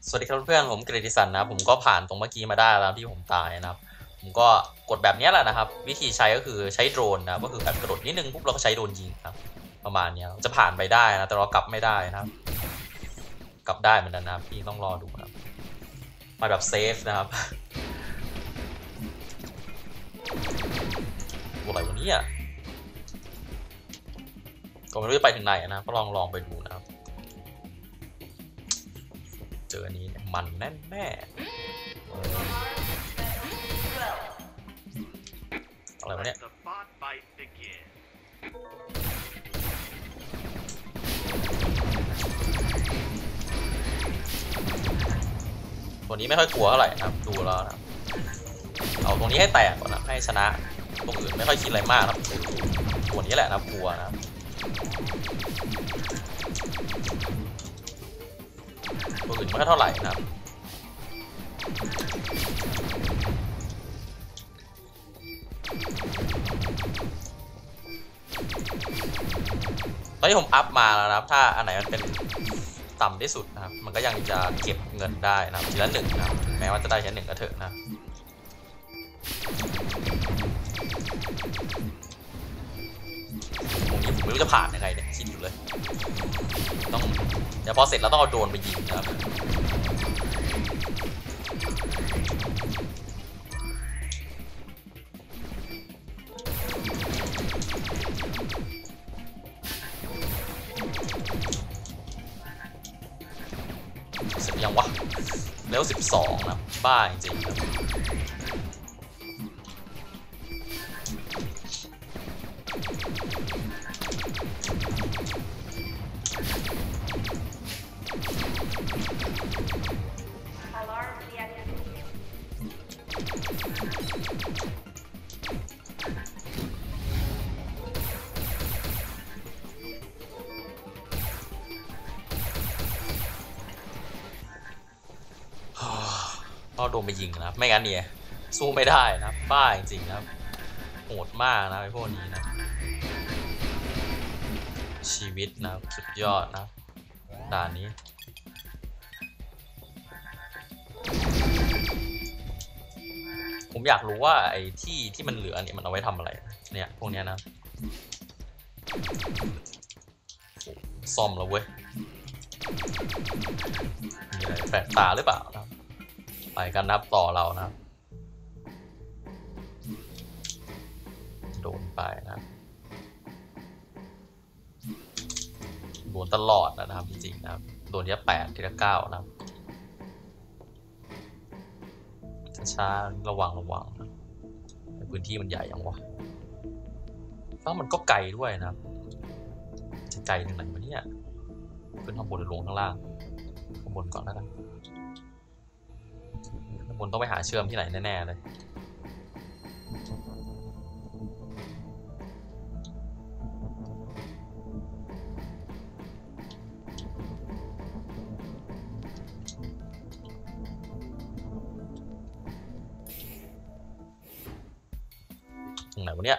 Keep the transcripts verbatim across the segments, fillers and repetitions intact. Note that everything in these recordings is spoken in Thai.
สวัสดีครับเพื่อนผมกฤติสันนะผมก็ผ่านตรงเมื่อกี้มาได้แล้วที่ผมตายนะครับผมก็กดแบบนี้แหละนะครับวิธีใช้ก็คือใช้โดรนนะก็คือแบบกระโดดนิดนึงปุ๊บเราก็ใช้โดรนยิงครับประมาณนี้จะผ่านไปได้นะแต่เรากลับไม่ได้นะครับกลับได้เหมือนกันนะพี่ต้องรอดูนะมาแบบเซฟนะครับอะไรวะเนี่ยก็ไม่รู้จะไปถึงไหนนะก็ลองลองไปดูนะครับเจออันนี้มันแน่แน่อะไรวะเนี่ยตัวนี้ไม่ค่อยกลัวเท่าไหร่นะครับดูแล้วนะเอาตรงนี้ให้แตกก่อนนะให้ชนะตรงอื่นไม่ค่อยคิดอะไรมากครับตัวนี้แหละนะกลัวนะตัวอื่นไม่ค่อยเท่าไหร่นะครับตอนนี้ผมอัพมาแล้วนะครับถ้าอันไหนมันเป็นต่ำที่สุดนะครับมันก็ยังจะเก็บเงินได้นะครับทีละหนึ่งนะครับแม้ว่าจะได้แค่หนึ่งก็เถอะนะผมนี้ผมไม่รู้จะผ่านยังไงเนี่ยคิดอยู่เลยต้องเดี๋ยวพอเสร็จแล้วต้องเอาโดรนไปยิงนะครับเสร็จยังวะเลเวลสิบสองนะบ้าจริงๆครับก็โดนไปยิงนะครับไม่งั้นเนี่ยสู้ไม่ได้นะบ้าจริงๆนะครับโหดมากนะไอ้พวกนี้นะชีวิตนะสุดยอดนะด่านนี้ผมอยากรู้ว่าไอ้ที่ที่มันเหลือเนี่ยมันเอาไว้ทำอะไรเนี่ยพวกเนี้ยนะซ่อมแล้วเว้ยมีอะไรแปลกตาหรือเปล่านะไปกันนับต่อเรานะโดนไปนะโดนตลอดนะครับจริงๆนะครับโดนทีละแปดทีละเก้านะครับช้าๆระวังระวังนะพื้นที่มันใหญ่ยังวะแล้วมันก็ไกลด้วยนะครับจะไกลถึงไหนวะเนี่ยขึ้นข้างบนหรือลงข้างล่างข้างบนก่อนแล้วกันข้างบนต้องไปหาเชื่อมที่ไหนแน่ๆเลยตรงไหนวะเนี่ย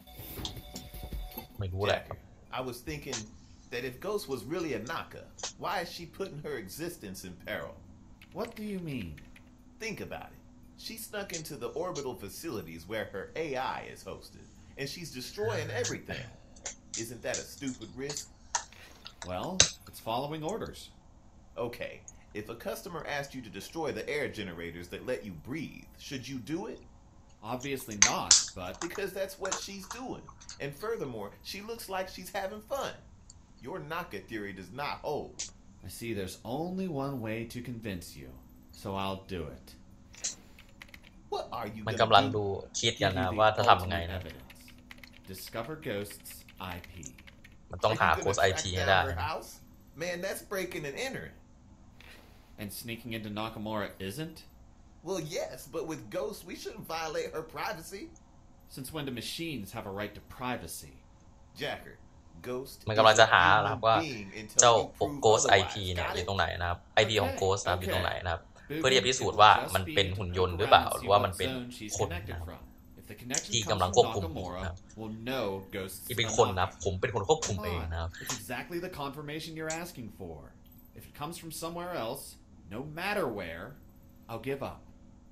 ไม่รู้แหละ I was thinking that if Ghost was really a Naka, why is she putting her existence in peril? What do you mean? Think about it. She snuck into the orbital facilities where her A I is hosted, and she's destroying everything. Isn't that a stupid risk? Well, it's following orders. Okay, if a customer asked you to destroy the air generators that let you breathe, should you do it? Obviously not, but... Because that's what she's doing. And furthermore, she looks like she's having fun. Your Naka theory does not hold. I see there's only one way to convince you, so I'll do it. What are you มันกำลังดูคิดกันนะว่าจะทำยังไงนะ Discover Ghost's ไอ พีมันต้องหา Ghost ไอ พี ให้ได้ Man, that's breaking and entering. And sneaking into Nakamura isn't? Well, yes, but with Ghost, we shouldn't violate her privacy. Since when do machines have a right to privacy? Jacker, Ghost มันกำลังจะหานะครับว่าเจ้า Ghost ไอ พี เนี่ยอยู่ตรงไหนนะครับ ไอ พี ของ Ghost นะครับอยู่ตรงไหนนะครับเพื่อที่จะพิสูจน์ว่ามันเป็นหุ่นยนต์หรือเปล่าหรือว่ามันเป็นคนนะครับที่กำลังควบคุมนะครับที่เป็นคนนะครับผมเป็นคนควบคุมเองนะครับ It's exactly the confirmation you're asking for. If it comes from somewhere else, No matter where, I'll give up.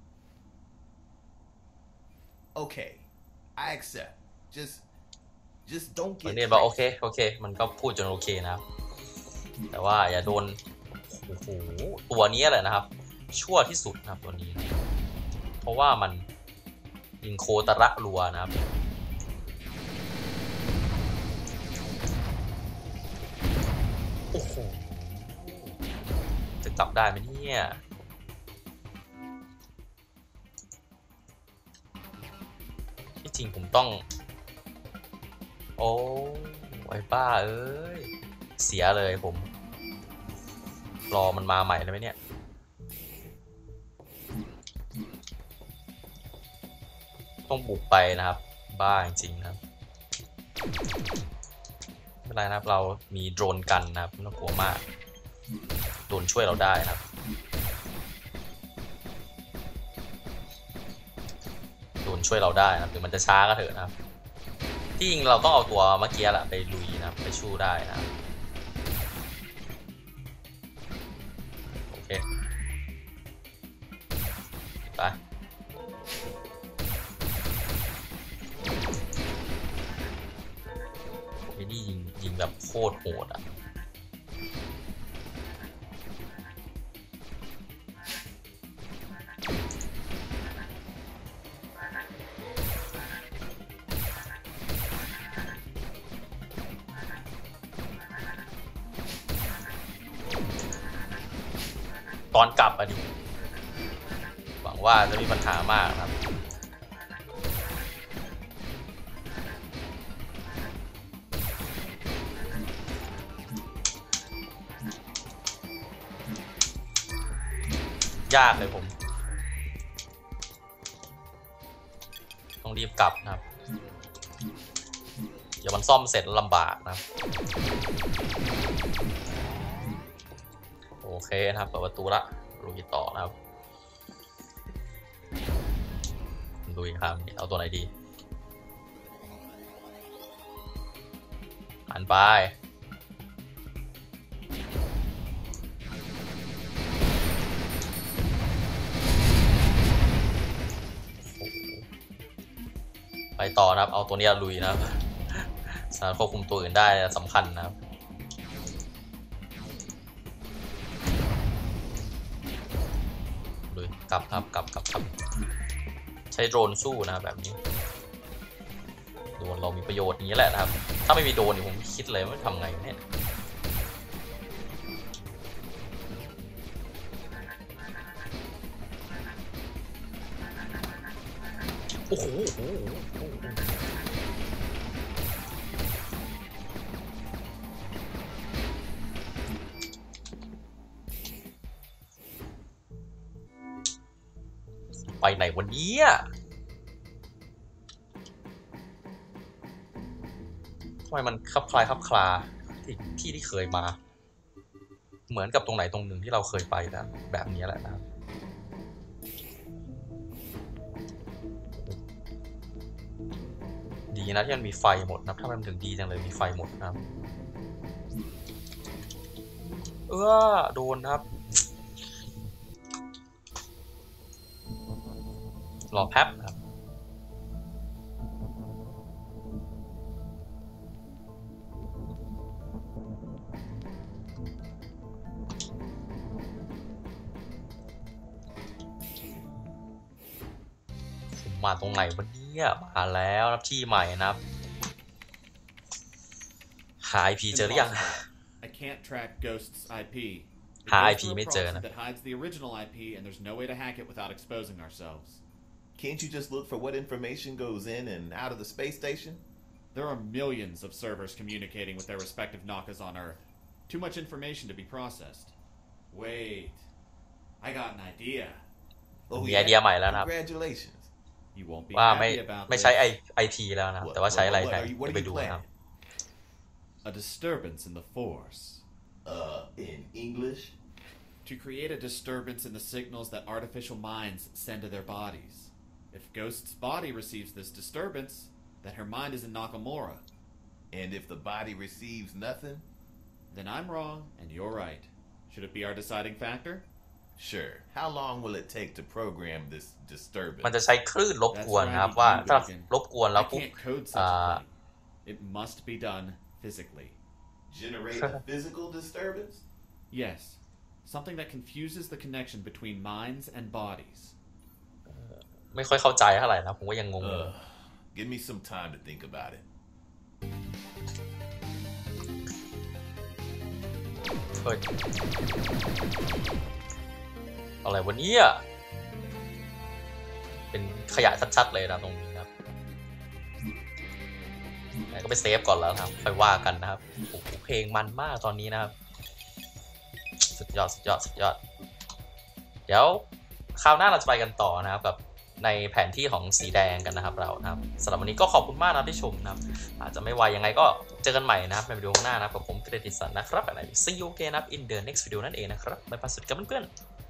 Okay, I accept. Just, just don't มัน get เรียนบอกโอเค crazy. โอเค มันก็พูดจนโอเคนะครับ แต่ว่าอย่าโดนโอ้โหตัวนี้แหละนะครับ ชั่วที่สุดนะครับตัวนี้ เพราะว่ามันยิงโคตระรัวนะครับโอ้โหจะกลับได้ไหมเนี่ยที่จริงผมต้องโอ้ไอ้บ้าเอ้ยเสียเลยผมรอมันมาใหม่เลยไหมเนี่ยต้องบุกไปนะครับบ้าจริงๆนะครับไม่เป็นไรนะครับเรามีโดรนกันนะครับไม่ต้องกลัวมากโดรนช่วยเราได้นะครับโดรนช่วยเราได้นะครับถึงมันจะช้าก็เถอะนะครับที่จริงเราต้องเอาตัวเมื่อกี้แหละไปลุยนะครับไปชู้ได้นะครับโอเคไปไอ้นี่ยิงยิงแบบโคตรโหดอ่ะตอนกลับอะดิหวังว่าจะมีปัญหามากครับยากเลยผมต้องรีบกลับนะครับเดี๋ยวมันซ่อมเสร็จลำบากนะครับโอเคนะครับเปิดประตูละลุยต่อนะครับลุยครับเอาตัวไหนดีหันไปไปต่อนะครับเอาตัวนี้ลุยนะครับสามารถควบคุมตัวอื่นได้สำคัญนะครับลุยกลับครับกลับกลับครับใช้โดรนสู้นะครับแบบนี้โดรนเรามีประโยชน์อย่างนี้แหละนะครับถ้าไม่มีโดรนเนี่ยผมคิดเลยว่าทำไงเนี่ยโอ้โหไปไหนวันนี้ทำไมมันคลับคลายคลับคลาที่ที่ที่เคยมาเหมือนกับตรงไหนตรงหนึ่งที่เราเคยไปนะแบบนี้แหละนะครับดีนะที่มันมีไฟหมดนะถ้ามันถึงดีจังเลยมีไฟหมดนะครับเออโดนครับรอแป๊บนะครับผมมาตรงไหนวันนี้มาแล้วนะที่ใหม่นะครับหา ไอ พี เจอหรือยัง I can't track Ghost's ไอ พีหา ไอ พี ไม่เจอนะ that hides the original ไอ พี and there's no way to hack it without exposing ourselves. Can't you just look for what information goes in and out of the space station? There are millions of servers communicating with their respective Nakas on Earth. Too much information to be processed. Wait, I got an idea. มีไอเดียใหม่แล้วนะครับ Congratulations. You won't be ว่าไม่ happy about ไม่ this. ใช้ไอทีแล้วนะครับแต่ว่าใช้อะไรแทน What are ไป you ดูนะครับ planning? A disturbance in the Force. Uh, in English? To create a disturbance in the signals that artificial minds send to their bodies. If Ghost's body receives this disturbance, then her mind is in Nakamura. And if the body receives nothing? Then I'm wrong and you're right. Should it be our deciding factor? Sure. How long will it take to program this disturbance? มันจะใช้คลื่นรบกวนนะครับว่าถ้ารบกวนแล้ว I ปุ๊บ can't code such อ่า a thing. It must be done physically. Generate a physical disturbance? Yes. Something that confuses the connection between minds and bodies. ไม่ค่อยเข้าใจเท่าไหร่นะผมก็ยังงง Ugh. Give me some time to think about it. เฮ้ยอะไรวันนี้เป็นขยะชัดๆเลยนะตรงนี้นะครับไหนก็ไปเซฟก่อนแล้วครับค่อยว่ากันนะครับโอ้โหเพลงมันมากตอนนี้นะครับสุดยอดสุดยอดสุดยอดเดี๋ยวคราวหน้าเราจะไปกันต่อนะครับกับในแผนที่ของสีแดงกันนะครับเรานะครับสำหรับวันนี้ก็ขอบคุณมากนะที่ชมนะครับอาจจะไม่ไวยังไงก็เจอกันใหม่นะครับในวิดีโอข้างหน้านะครับกับผมเกรดิสันนะครับอะไร See you again นะครับ in the next video นั่นเองนะครับไปพักสุดกับเพื่อนๆ